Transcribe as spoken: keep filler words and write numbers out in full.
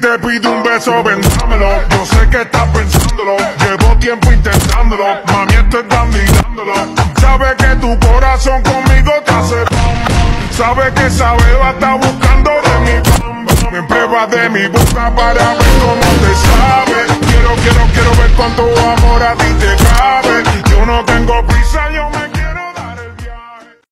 te pido un beso, vendámelo. Yo sé que estás pensándolo, llevo tiempo intentándolo. Mami, esto es dándolo. Sabe que tu corazón conmigo te hace bam. Sabe que esa beba está buscando de mi bam. Me prueba de mi boca para ver cómo te sabe. Quiero, quiero, quiero ver cuánto amor a ti te cabe. Yo no tengo prisa, yo